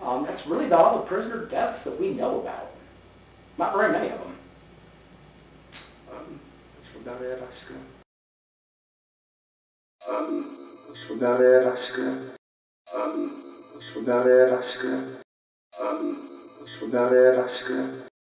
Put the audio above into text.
That's really about all the prisoner deaths that we know about. Not very many of them. That's about it, I guess. That's about it, I guess. That's about it, I guess. That's about it, I guess.